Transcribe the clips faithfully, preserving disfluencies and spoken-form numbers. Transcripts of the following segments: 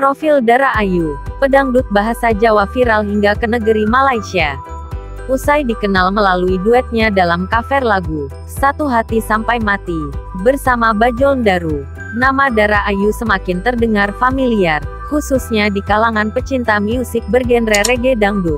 Profil Dara Ayu, pedangdut bahasa Jawa viral hingga ke negeri Malaysia. Usai dikenal melalui duetnya dalam cover lagu Satu Hati Sampai Mati bersama Bajol Ndaru, nama Dara Ayu semakin terdengar familiar, khususnya di kalangan pecinta musik bergenre reggae dangdut.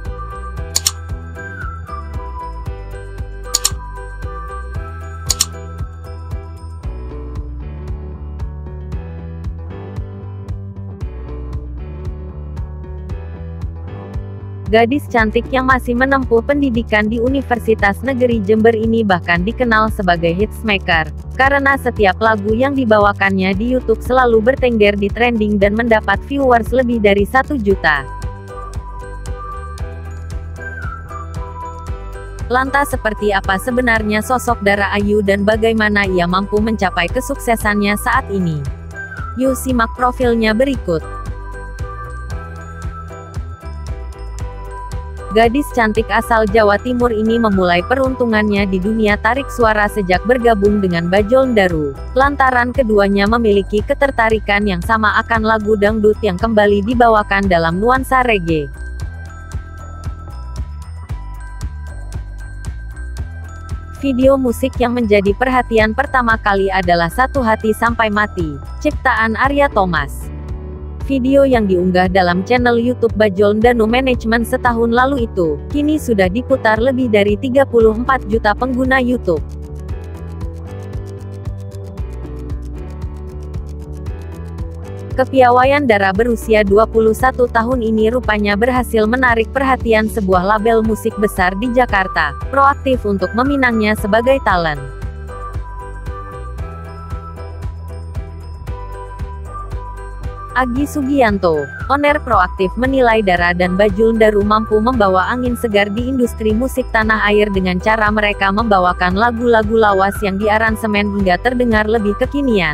Gadis cantik yang masih menempuh pendidikan di Universitas Negeri Jember ini bahkan dikenal sebagai hitsmaker, karena setiap lagu yang dibawakannya di YouTube selalu bertengger di trending dan mendapat viewers lebih dari satu juta. Lantas seperti apa sebenarnya sosok Dara Ayu dan bagaimana ia mampu mencapai kesuksesannya saat ini? Yuk simak profilnya berikut. Gadis cantik asal Jawa Timur ini memulai peruntungannya di dunia tarik suara sejak bergabung dengan Bajol Ndaru, lantaran keduanya memiliki ketertarikan yang sama akan lagu dangdut yang kembali dibawakan dalam nuansa reggae. Video musik yang menjadi perhatian pertama kali adalah Satu Hati Sampai Mati, ciptaan Arya Thomas. Video yang diunggah dalam channel YouTube Bajol Ndaru Management setahun lalu itu, kini sudah diputar lebih dari tiga puluh empat juta pengguna YouTube. Kepiawaian Dara berusia dua puluh satu tahun ini rupanya berhasil menarik perhatian sebuah label musik besar di Jakarta, proaktif untuk meminangnya sebagai talent. Agi Sugianto, owner proaktif menilai Dara dan Bajol Ndaru mampu membawa angin segar di industri musik tanah air dengan cara mereka membawakan lagu-lagu lawas yang diaransemen hingga terdengar lebih kekinian.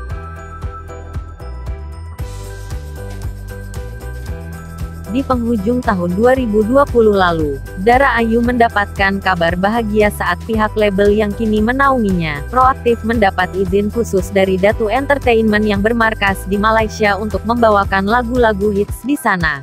Di penghujung tahun dua ribu dua puluh lalu, Dara Ayu mendapatkan kabar bahagia saat pihak label yang kini menaunginya, proaktif mendapat izin khusus dari Datu Entertainment yang bermarkas di Malaysia untuk membawakan lagu-lagu hits di sana.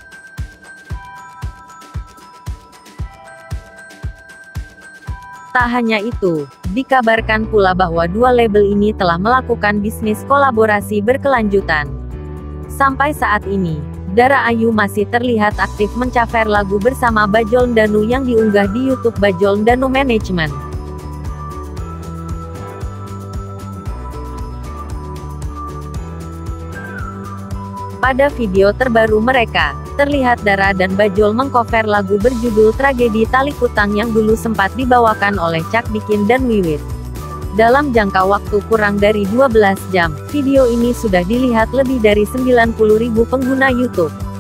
Tak hanya itu, dikabarkan pula bahwa dua label ini telah melakukan bisnis kolaborasi berkelanjutan. Sampai saat ini, Dara Ayu masih terlihat aktif mencover lagu bersama Bajol Ndaru yang diunggah di YouTube Bajol Ndaru Management. Pada video terbaru mereka, terlihat Dara dan Bajol mengcover lagu berjudul Tragedi Tali Kutang yang dulu sempat dibawakan oleh Cak Dikin dan Wiwit. Dalam jangka waktu kurang dari dua belas jam, video ini sudah dilihat lebih dari sembilan puluh ribu pengguna YouTube.